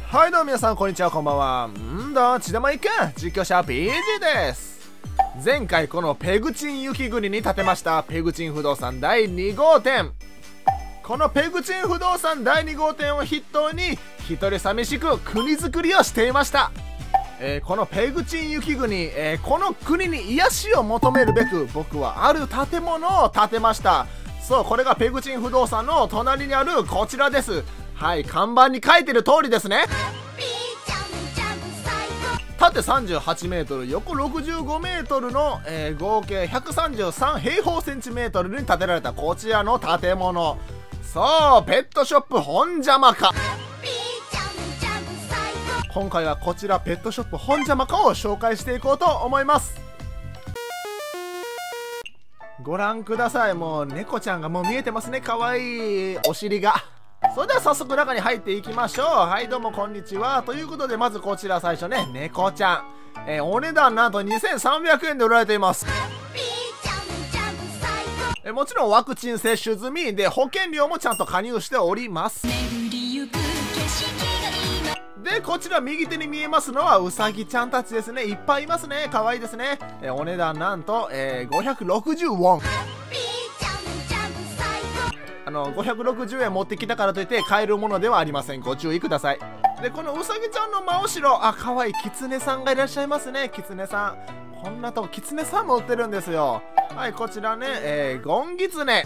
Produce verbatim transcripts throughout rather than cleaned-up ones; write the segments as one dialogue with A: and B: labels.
A: はいどうも皆さんこんにちは、こんばんは。んだちでもいいか、実況者 ピージー です。前回このペグチン雪国に建てましたペグチン不動産だいに号店。このペグチン不動産だいに号店を筆頭に一人寂しく国づくりをしていました。えー、このペグチン雪国、えー、この国に癒しを求めるべく僕はある建物を建てました。そう、これがペグチン不動産の隣にあるこちらです。はい、看板に書いてる通りですね。縦さんじゅうはちメートル、横ろくじゅうごメートルの、えー、合計ひゃくさんじゅうさん平方センチメートルに建てられたこちらの建物。そう、ペットショップ本邪魔か。今回はこちらペットショップ本邪魔かを紹介していこうと思います。ご覧ください。もう猫ちゃんがもう見えてますね。かわいいお尻が。それでは早速中に入っていきましょう。はいどうもこんにちは。ということでまずこちら最初ね、猫ちゃん、えー、お値段なんとにせんさんびゃくえんで売られています。えー、もちろんワクチン接種済みで保険料もちゃんと加入しております。でこちら右手に見えますのはウサギちゃんたちですね。いっぱいいますね。かわいいですね。えー、お値段なんと、えー、ごひゃくろくじゅうウォン。あのごひゃくろくじゅうえん持ってきたからといって買えるものではありません。ご注意ください。でこのウサギちゃんの真後ろ、あ、かわいいキツネさんがいらっしゃいますね。キツネさん、こんなとこキツネさんも売ってるんですよ。はい、こちらね、えー、ゴンギツネ、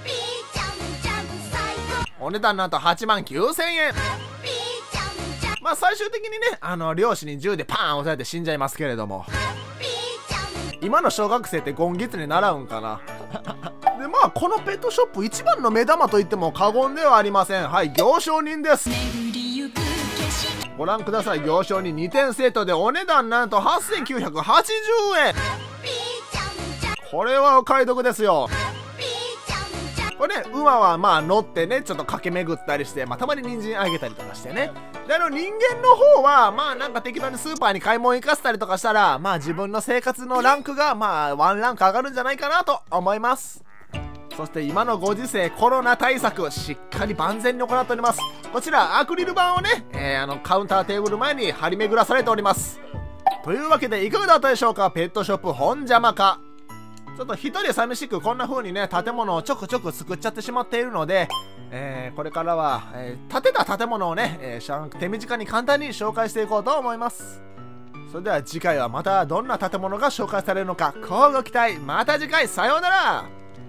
A: お値段なんとはちまんきゅうせんえん。まあ最終的にね、あの漁師に銃でパーン押されて死んじゃいますけれども、今の小学生ってゴンギツネ習うんかな。でまあこのペットショップ一番の目玉といっても過言ではありません。はい、行商人です。ご覧ください。行商人にてんセットでお値段なんとはっせんきゅうひゃくはちじゅうえん。これはお買い得ですよ。これね、馬はまあ乗ってね、ちょっと駆け巡ったりして、まあ、たまに人参あげたりとかしてね。であの人間の方はまあなんか適当にスーパーに買い物行かせたりとかしたら、まあ自分の生活のランクがまあワンランク上がるんじゃないかなと思います。そして今のご時世コロナ対策しっかり万全に行っております。こちらアクリル板をね、えー、あのカウンターテーブル前に張り巡らされております。というわけでいかがだったでしょうか。ペットショップ本邪魔か。ちょっと一人寂しくこんな風にね建物をちょくちょく作っちゃってしまっているので、えー、これからは、えー、建てた建物をね、えー、手短に簡単に紹介していこうと思います。それでは次回はまたどんな建物が紹介されるのか乞うご期待。また次回、さようなら。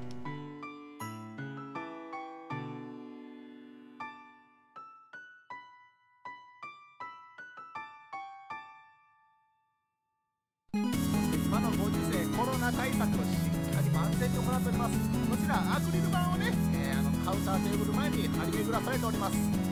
A: 今のご時世コロナ対策をしっかり万全に行っております。こちらアクリル板をね、えー、あのカウンターテーブル前に張り巡らされております。